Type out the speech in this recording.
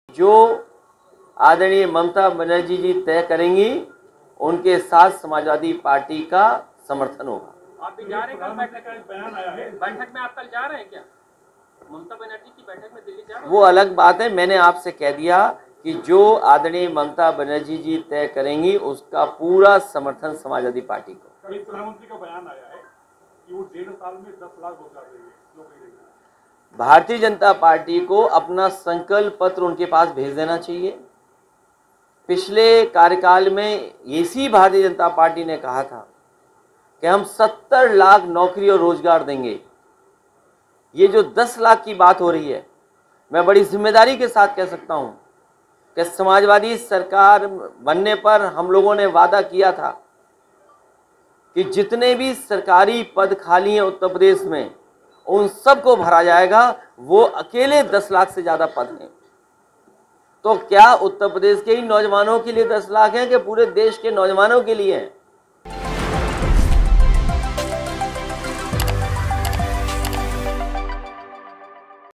जो आदरणीय ममता बनर्जी जी तय करेंगी उनके साथ समाजवादी पार्टी का समर्थन होगा। आप भी जा रहे हैं? कल बैठक में आप कल जा रहे हैं क्या? ममता बनर्जी की बैठक में दिल्ली जा रहे हैं? वो अलग बात है। मैंने आपसे कह दिया कि जो आदरणीय ममता बनर्जी जी तय करेंगी उसका पूरा समर्थन समाजवादी पार्टी को। प्रधानमंत्री का बयान आया है कि वो 1.5 साल में 10 लाख रोजगार देंगे। भारतीय जनता पार्टी को अपना संकल्प पत्र उनके पास भेज देना चाहिए। पिछले कार्यकाल में इसी भारतीय जनता पार्टी ने कहा था कि हम 70 लाख नौकरी और रोजगार देंगे। ये जो 10 लाख की बात हो रही है, मैं बड़ी जिम्मेदारी के साथ कह सकता हूं कि समाजवादी सरकार बनने पर हम लोगों ने वादा किया था कि जितने भी सरकारी पद खाली हैं उत्तर प्रदेश में उन सबको भरा जाएगा। वो अकेले 10 लाख से ज़्यादा पद हैं। तो क्या उत्तर प्रदेश के ही नौजवानों के लिए 10 लाख हैं कि पूरे देश के नौजवानों के लिए हैं?